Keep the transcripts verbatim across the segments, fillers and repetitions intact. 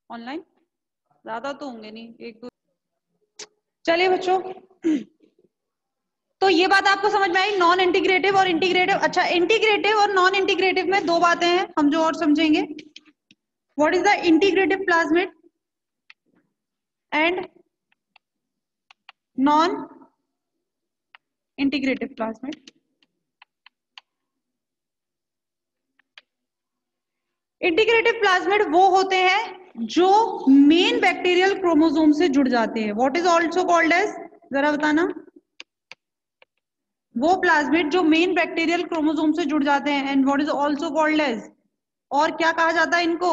Online ज्यादा तो होंगे नहीं, एक दो। चलिए बच्चों, तो ये बात आपको समझ में आई, नॉन इंटीग्रेटिव और इंटीग्रेटिव। अच्छा, इंटीग्रेटिव और नॉन इंटीग्रेटिव में दो बातें हैं हम जो और समझेंगे। What is the integrative plasmid and non integrative plasmid. Integrative plasmid वो होते हैं जो मेन बैक्टीरियल क्रोमोसोम से जुड़ जाते हैं। What is also called as, जरा बताना। वो प्लाज्मिड जो मेन बैक्टीरियल क्रोमोसोम से जुड़ जाते हैं। And what is also called as, और क्या कहा जाता है इनको?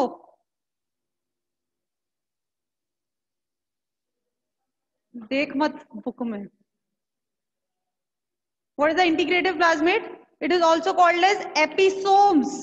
देख मत बुक में। What is the integrative plasmid? It is also called as episomes.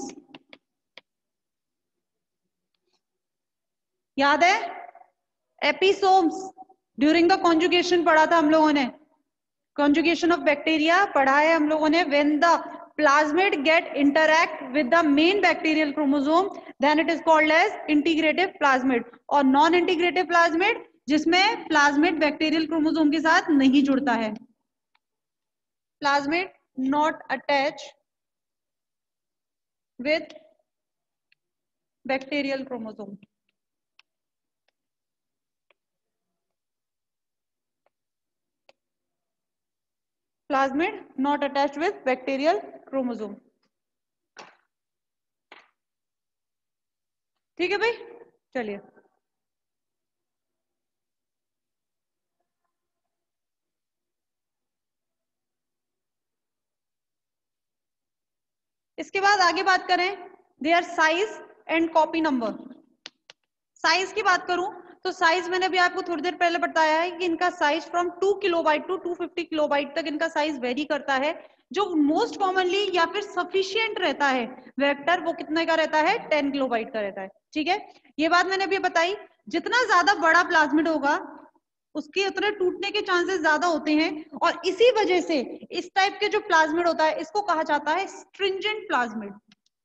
याद है? एपिसोम्स। ड्यूरिंग द कॉन्जुगेशन पढ़ा था हम लोगों ने, conjugation of bacteria पढ़ा है हम लोगों ने। when the plasmid get interact with the main bacterial chromosome then it is called as integrative plasmid। और non integrative plasmid जिसमें plasmid bacterial chromosome के साथ नहीं जुड़ता है। plasmid not attached with bacterial chromosome। plasmid not attached with bacterial chromosome। ठीक है भाई, चलिए। इसके बाद आगे बात करें, their size and copy number. Size की बात करूं तो साइज मैंने भी आपको थोड़ी देर पहले बताया है कि इनका size from two kilobyte to two fifty kilobyte तक इनका साइज वेरी करता है। जो मोस्ट कॉमनली या फिर सफिशिएंट रहता है वेक्टर, वो कितने का रहता है? टेन किलोबाइट का रहता है। ठीक है, ये बात मैंने अभी बताई। जितना ज्यादा बड़ा प्लाज्मिड होगा उसके उतने टूटने के चांसेस ज्यादा होते हैं, और इसी वजह से इस टाइप के जो प्लाज्मिड होता है इसको कहा जाता है स्ट्रिंजेंट प्लाज्मिड।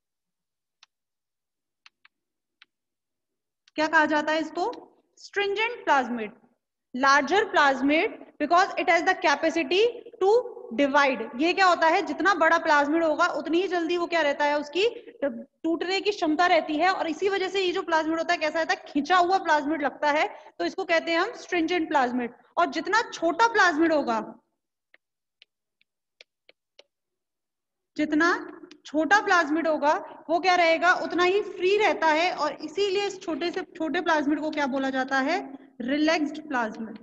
क्या कहा जाता है इसको? Stringent plasmid. Larger plasmid because it has the capacity to divide. ये क्या होता है, जितना बड़ा प्लाज्मिड होगा उतनी ही जल्दी वो क्या रहता है, उसकी टूटने की क्षमता रहती है, और इसी वजह से ये जो प्लाज्मिड होता है कैसा रहता है, खिंचा हुआ प्लाज्मिड लगता है, तो इसको कहते हैं हम स्ट्रिंजेंट प्लाज्मिड। और जितना छोटा प्लाज्मिड होगा, जितना छोटा प्लाज्मिड होगा वो क्या रहेगा, उतना ही फ्री रहता है, और इसीलिए इस छोटे से छोटे प्लाज्मिड को क्या बोला जाता है? Relaxed plasmid.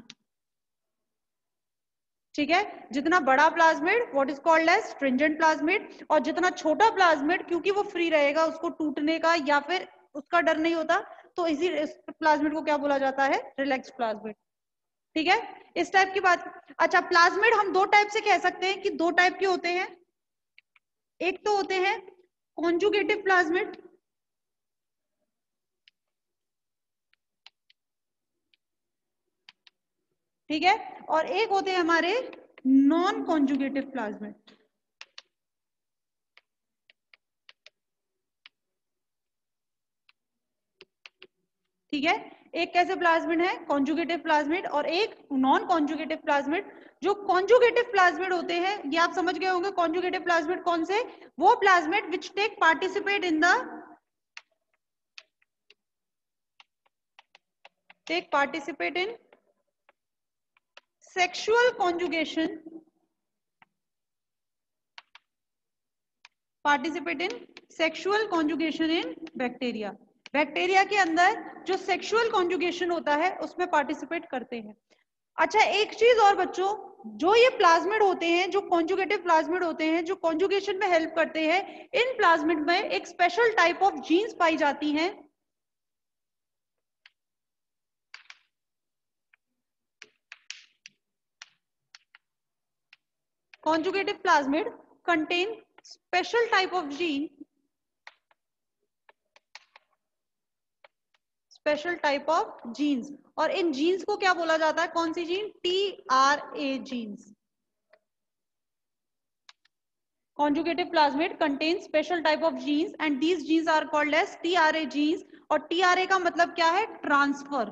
ठीक है, जितना बड़ा plasmid what is called as stringent plasmid, और जितना छोटा प्लाज्मिड क्योंकि वो फ्री रहेगा, उसको टूटने का या फिर उसका डर नहीं होता, तो इसी प्लाज्मिड को क्या बोला जाता है? Relaxed plasmid. ठीक है, इस टाइप की बात। अच्छा, प्लाज्मिड हम दो टाइप से कह सकते हैं कि दो टाइप के होते हैं। एक तो होते हैं कॉन्जुगेटिव प्लाज्मिड, ठीक है, और एक होते हैं हमारे नॉन कॉन्जुगेटिव प्लाज्मिड। ठीक है, एक कैसे प्लाज्मिड है? कॉन्जुगेटिव प्लाज्मिड, और एक नॉन कॉन्जुगेटिव प्लाज्मिड। जो कॉन्जुगेटिव प्लाज्मिड होते हैं ये आप समझ गए होंगे। कॉन्जुगेटिव प्लाज्मिड कौन से? वो plasmid which take participate in the take participate in sexual conjugation, participate in sexual conjugation in bacteria. Bacteria के अंदर जो सेक्सुअल कॉन्जुगेशन होता है उसमें पार्टिसिपेट करते हैं। अच्छा, एक चीज और बच्चों, जो ये प्लाज्मिड होते हैं, जो कॉन्जुगेटिव प्लाज्मिड होते हैं, जो कॉन्जुगेशन में हेल्प करते हैं, इन प्लाज्मिड में एक स्पेशल टाइप ऑफ जीन्स पाई जाती हैं। Conjugative plasmid contain special type of gene, special type of genes, और इन जीन्स को क्या बोला जाता है? कौन सी जीन? T R A genes. Conjugative plasmid contains special type of genes and these genes are called as T R A genes. और T R A का मतलब क्या है? ट्रांसफर.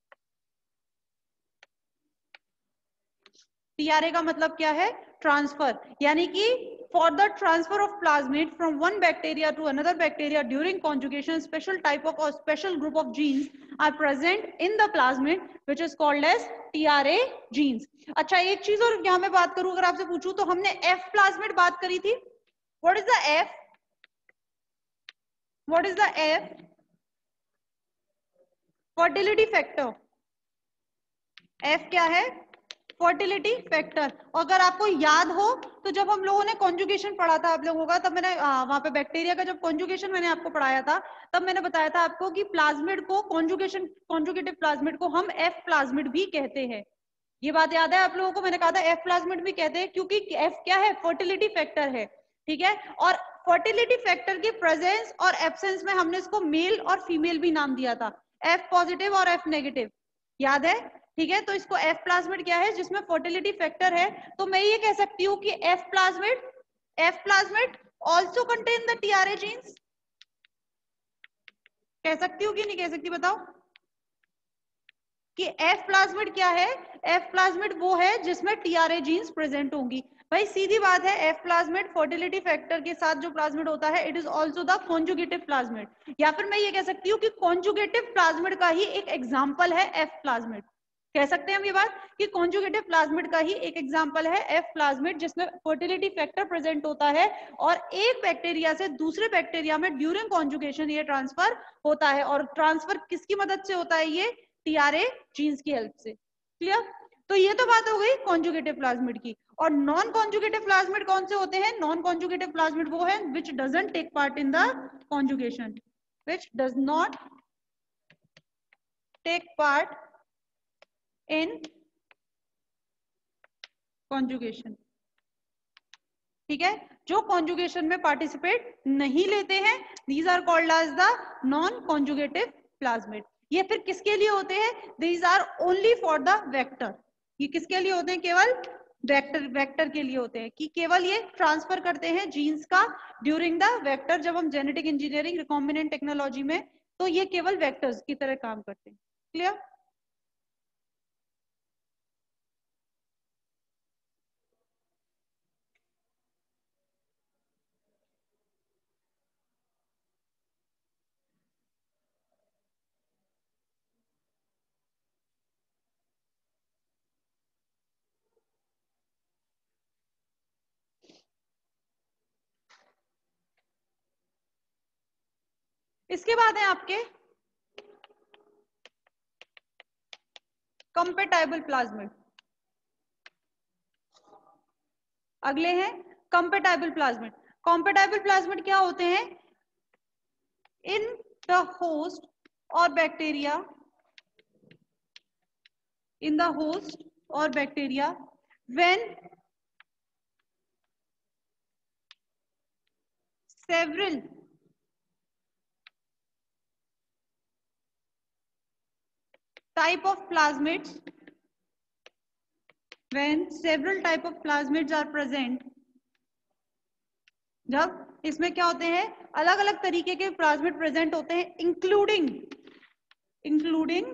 T R A का मतलब क्या है? ट्रांसफर. यानी कि for the transfer of plasmid from one bacteria to another bacteria during conjugation, special type of or special group of genes are present in the plasmid which is called as T R A genes. अच्छा, एक चीज और यहाँ मैं बात करूं, अगर आपसे पूछूं तो हमने F plasmid बात करी थी. What is the F? What is the F? Fertility factor. F क्या है? Fertility factor. अगर आपको याद हो तो जब हम लोगों ने कॉन्जुगेशन पढ़ा था आप लोगों का, तब मैंने वहां पे बैक्टीरिया का जब कॉन्जुगेशन मैंने आपको पढ़ाया था, तब मैंने बताया था आपको कि प्लाज्मिड को कॉन्जुगेशन कॉन्जुगेटिव प्लाज्मिड को हम एफ प्लाज्मिड भी कहते हैं. ये बात याद है आप लोगों को? मैंने कहा था एफ प्लाज्मिड भी कहते हैं क्योंकि एफ क्या है? फर्टिलिटी फैक्टर है. ठीक है. और फर्टिलिटी फैक्टर के प्रेजेंस और एब्सेंस में हमने इसको मेल और फीमेल भी नाम दिया था, एफ पॉजिटिव और एफ नेगेटिव. याद है? ठीक है. तो इसको एफ प्लाज्मिड क्या है? जिसमें फर्टिलिटी फैक्टर है. तो मैं ये कह सकती हूँ कि F plasmid F plasmid also contain the TRA genes. कह सकती हूँ कि नहीं कह सकती? बताओ कि एफ प्लाज्मिड क्या है? एफ प्लाज्मिड वो है जिसमें टीआरए जीन्स प्रेजेंट होंगी. भाई सीधी बात है, एफ प्लाज्मिड फर्टिलिटी फैक्टर के साथ जो प्लाज्मिड होता है it is also the conjugative plasmid. या फिर मैं ये कह सकती हूँ कि कॉन्जुगेटिव प्लाज्मिड का ही एक एग्जाम्पल है एफ प्लाज्मिड. कह सकते हैं हम ये बात कि कॉन्जुगेटिव प्लाज्मिड का ही एक एग्जांपल है एफ प्लाज्मिड, जिसमें फर्टिलिटी फैक्टर प्रेजेंट होता है और एक बैक्टीरिया से दूसरे बैक्टीरिया में ड्यूरिंग कॉन्जुगेशन ये ट्रांसफर होता है. और ट्रांसफर किसकी मदद से होता है? ये टीआरए जीन्स की हेल्प से. क्लियर? तो ये तो बात हो गई कॉन्जुगेटिव प्लाज्मिड की. और नॉन कॉन्जुगेटिव प्लाज्मिड कौन से होते हैं? नॉन कॉन्जुगेटिव प्लाज्मिड वो है which doesn't take part in the conjugation, which does not take part in conjugation. ठीक है. जो कॉन्जुगेशन में पार्टिसिपेट नहीं लेते हैं, these are called as the non conjugative plasmid. ये फिर किसके लिए होते हैं? These are only for the vector. ये किसके लिए होते हैं? केवल वेक्टर वेक्टर के लिए होते हैं कि केवल ये ट्रांसफर करते हैं जीन्स का ड्यूरिंग द वेक्टर. जब हम जेनेटिक इंजीनियरिंग रिकॉम्बिनेंट टेक्नोलॉजी में, तो ये केवल वेक्टर्स की तरह काम करते हैं. क्लियर? इसके बाद है आपके कंपेटाइबल प्लाज्मिड. अगले हैं कंपेटाइबल प्लाज्मिड. कंपेटाइबल प्लाज्मिड क्या होते हैं? इन द होस्ट और बैक्टीरिया इन द होस्ट और bacteria when several type of plasmids when several type of plasmids are present. जब इसमें क्या होते हैं? अलग अलग तरीके के प्लाज्मिड प्रेजेंट होते हैं, including including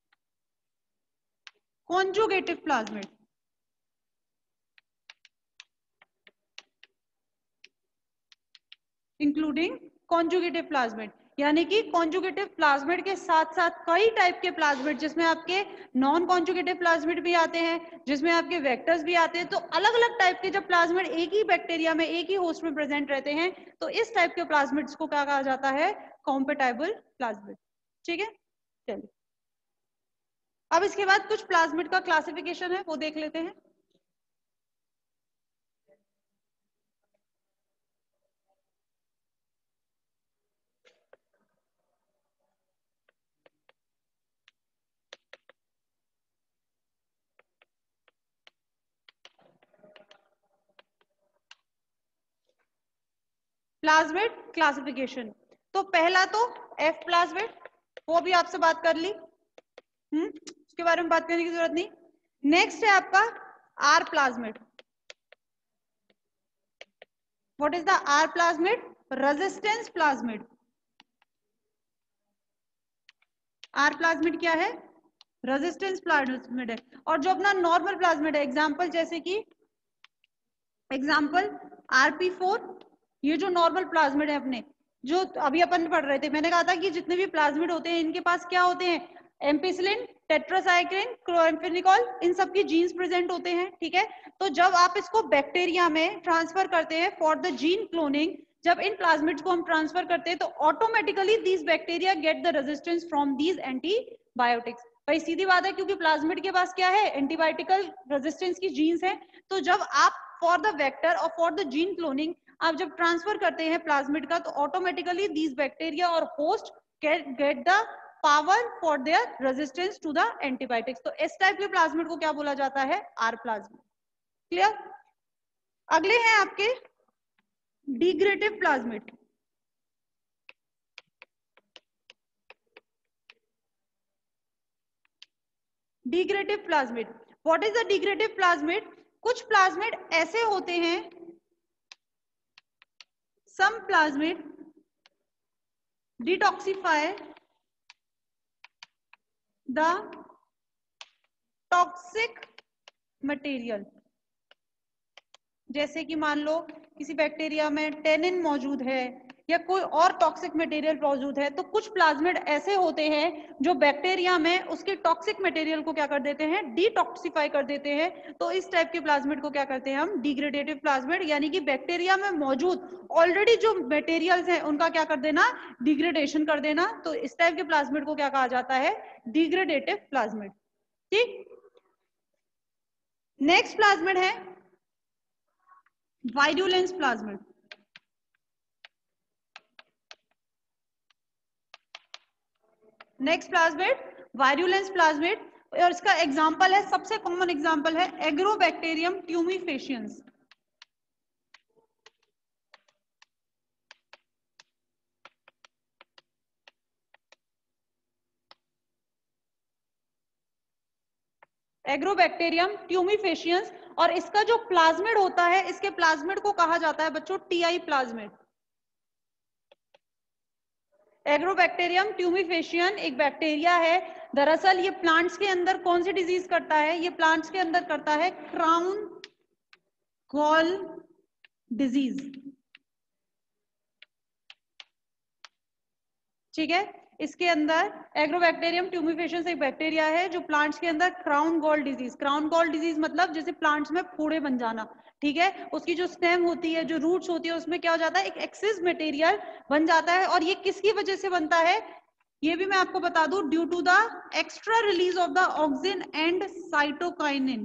conjugative plasmid. Including conjugative plasmid. यानी कि कॉन्जुगेटिव प्लाज्मिड के साथ साथ कई टाइप के प्लाज्मिड, जिसमें आपके नॉन कॉन्जुगेटिव प्लाज्मिड भी आते हैं, जिसमें आपके वेक्टर्स भी आते हैं. तो अलग अलग टाइप के जब प्लाज्मिड एक ही बैक्टीरिया में एक ही होस्ट में प्रेजेंट रहते हैं, तो इस टाइप के प्लाज्मिड्स को क्या कहा जाता है? Compatible plasmid. ठीक है. चलिए अब इसके बाद कुछ प्लाज्मिड का क्लासिफिकेशन है वो देख लेते हैं. Plasmid classification. तो पहला तो एफ प्लाज्मिड, वो भी आपसे बात कर ली. हम्म उसके बारे में बात करने की जरूरत नहीं. नेक्स्ट है आपका R plasmid. What is the R plasmid? Resistance plasmid. R plasmid क्या है? रेजिस्टेंस प्लाज्मिड है। और जो अपना नॉर्मल प्लाज्मिड है, एग्जांपल जैसे कि एग्जांपल आर पी फोर, ये जो नॉर्मल प्लाज्मिड है अपने, जो अभी अपन पढ़ रहे थे, मैंने कहा था कि जितने भी प्लाज्मिड होते हैं इनके पास क्या होते हैं? एम्पिसिलिन, टेट्रासाइक्लिन, क्लोराम्फेनिकोल, इन सब की जीन्स प्रेजेंट होते हैं, ठीक है। तो जब आप इसको बैक्टीरिया में ट्रांसफर करते हैं फॉर द जीन क्लोनिंग, जब इन प्लाज्मिड्स को हम ट्रांसफर करते हैं तो automatically these bacteria get the resistance from these antibiotics. भाई सीधी बात है, क्योंकि प्लाज्मिड के पास क्या है? एंटीबायोटिकल रेजिस्टेंस की जीन्स है। तो जब आप फॉर द वेक्टर और फॉर द जीन क्लोनिंग आप जब ट्रांसफर करते हैं प्लाज्मिड का, तो ऑटोमेटिकली दीज बैक्टीरिया और host get the power for their resistance to the antibiotics. तो इस टाइप के प्लाज्मिड को क्या बोला जाता है? R plasmid. क्लियर? अगले हैं आपके degradative plasmid. Degradative plasmid, what is the degradative plasmid? कुछ प्लाज्मिड ऐसे होते हैं, some plasmid detoxify the toxic material. जैसे कि मान लो किसी बैक्टीरिया में टेनिन मौजूद है या कोई और टॉक्सिक मटेरियल मौजूद है, तो कुछ प्लाज्मिड ऐसे होते हैं जो बैक्टीरिया में उसके टॉक्सिक मटेरियल को क्या कर देते हैं? डिटॉक्सिफाई कर देते हैं। तो इस टाइप के प्लाज्मिड को क्या करते हैं हम? डिग्रेडेटिव प्लाज्मिड, यानी कि बैक्टीरिया में मौजूद ऑलरेडी जो मटेरियल्स हैं उनका क्या कर देना? डिग्रेडेशन कर देना। तो इस टाइप के प्लाज्मिड को क्या कहा जाता है? Degradative plasmid. ठीक, नेक्स्ट प्लाज्मिड है virulence plasmid. Next plasmid virulence plasmid, और इसका एग्जांपल है, सबसे कॉमन एग्जांपल है एग्रोबैक्टीरियम ट्यूमिफेशियंस। एग्रोबैक्टीरियम ट्यूमिफेशियंस, और इसका जो प्लाज्मिड होता है, इसके प्लाज्मिड को कहा जाता है बच्चों टीआई प्लाज्मिड। एग्रोबैक्टीरियम ट्यूमिफेशियन एक बैक्टीरिया है। दरअसल ये प्लांट्स के अंदर कौन सी डिजीज करता है? ये प्लांट्स के अंदर करता है क्राउन गॉल डिजीज। ठीक है, इसके अंदर एग्रोबैक्टीरियम ट्यूमिफेशियंस एक बैक्टीरिया है जो प्लांट्स के अंदर crown gall disease, crown gall disease मतलब जैसे प्लांट्स में फोड़े बन जाना, ठीक है, उसकी जो स्टेम होती है, जो रूट्स होती है, उसमें क्या हो जाता है? एक एक्सेस मटेरियल बन जाता है। और ये किसकी वजह से बनता है? ये भी मैं आपको बता दूं, due to the extra release of the auxin and cytokinin,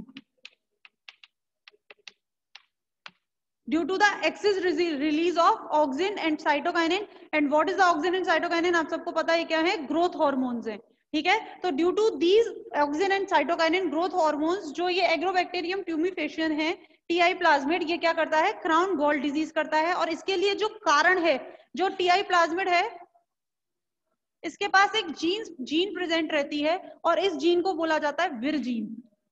due to the excess release of auxin and cytokinin. and what is the auxin and cytokinin? आप सबको पता है क्या है? ग्रोथ हार्मोन्स है, ठीक है। तो due to these auxin and cytokinin growth hormones, जो ये एग्रोबैक्टीरियम ट्यूमिफेशियन है टीआई प्लाज्मिड, ये क्या करता है? क्राउन गॉल डिजीज करता है। और इसके लिए जो कारण है, जो टीआई प्लाज्मिड है, इसके पास एक जीन जीन प्रेजेंट रहती है और इस जीन को बोला जाता है विर जीन।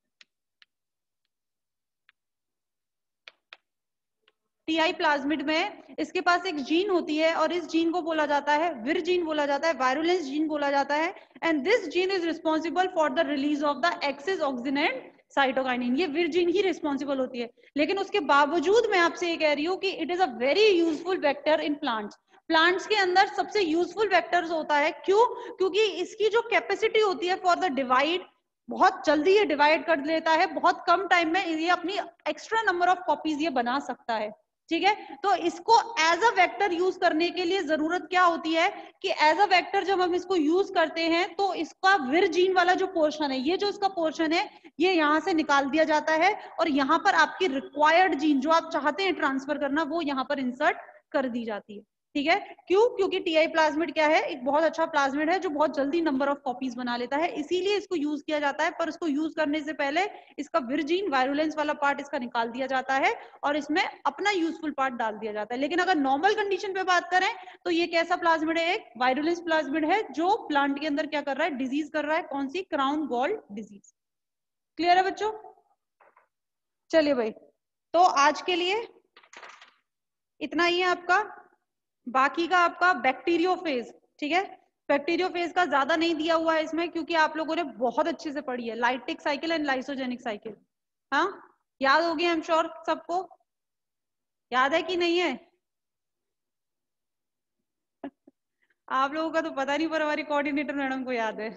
टीआई प्लाज्मिड में इसके पास एक जीन होती है और इस जीन को बोला जाता है विर जीन बोला जाता है, वायरुलेंस जीन बोला जाता है। And this gene is responsible for the release of the excess auxin and cytokinin. ये विर जीन ही रिस्पॉन्सिबल होती है। लेकिन उसके बावजूद मैं आपसे ये कह रही हूँ कि it is a very useful vector in plants. Plants के अंदर सबसे यूजफुल वेक्टर होता है। क्यों? क्योंकि इसकी जो कैपेसिटी होती है फॉर द डिवाइड, बहुत जल्दी ये डिवाइड कर लेता है, बहुत कम टाइम में ये अपनी एक्स्ट्रा नंबर ऑफ कॉपीज ये बना सकता है, ठीक है। तो इसको एज अ वेक्टर यूज करने के लिए जरूरत क्या होती है कि एज अ वेक्टर जब हम इसको यूज करते हैं तो इसका विर जीन वाला जो पोर्शन है, ये जो इसका पोर्शन है, ये यहां से निकाल दिया जाता है और यहाँ पर आपकी रिक्वायर्ड जीन जो आप चाहते हैं ट्रांसफर करना, वो यहाँ पर इंसर्ट कर दी जाती है, ठीक है। क्यों? क्योंकि टीआई प्लाज्मिड क्या है? एक बहुत अच्छा प्लाज्मिड है जो बहुत जल्दी नंबर ऑफ कॉपीज बना लेता है, इसीलिए इसको यूज किया जाता है। पर इसको यूज करने से पहले इसका विर जीन, वायरुलेंस वाला पार्ट इसका निकाल दिया जाता है और इसमें अपना यूजफुल पार्ट डाल दिया जाता है। लेकिन अगर नॉर्मल कंडीशन पे बात करें तो ये कैसा प्लाज्मिड है? एक वायरुलेंस प्लाज्मिड है जो प्लांट के अंदर क्या कर रहा है? डिजीज कर रहा है। कौन सी? Crown gall disease. क्लियर है बच्चों? चलिए भाई, तो आज के लिए इतना ही है आपका। बाकी का आपका बैक्टीरियोफेज, ठीक है। बैक्टीरियोफेज का ज्यादा नहीं दिया हुआ है इसमें, क्योंकि आप लोगों ने बहुत अच्छे से पढ़ी है lytic cycle and lysogenic cycle. हाँ, याद होगी आई एम श्योर सबको, याद है कि नहीं है? आप लोगों का तो पता नहीं, पर हमारी कोऑर्डिनेटर मैडम को याद है।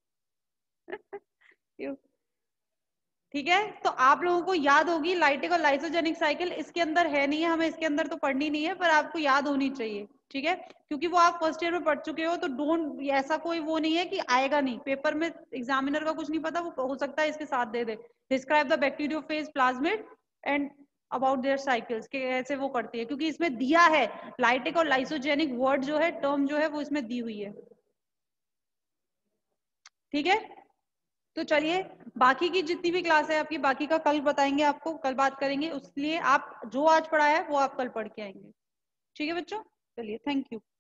ठीक है, तो आप लोगों को याद होगी लाइटिक और लाइसोजेनिक साइकिल। इसके अंदर है नहीं है, हमें इसके अंदर तो पढ़नी नहीं है, पर आपको याद होनी चाहिए, ठीक है, क्योंकि वो आप फर्स्ट ईयर में पढ़ चुके हो। तो डोंट, ऐसा कोई वो नहीं है कि आएगा नहीं पेपर में, एग्जामिनर का कुछ नहीं पता, वो हो सकता है इसके साथ दे दे, describe the bacteriophage plasmid and about their cycles, के ऐसे वो करती है, क्योंकि इसमें दिया है लाइटिक और लाइसोजेनिक वर्ड जो है, टर्म जो है वो इसमें दी हुई है। ठीक है, तो चलिए, बाकी की जितनी भी क्लास है आपकी, बाकी का कल बताएंगे आपको, कल बात करेंगे, उसलिए आप जो आज पढ़ा है वो आप कल पढ़ के आएंगे। ठीक है बच्चों, चलिए, थैंक यू।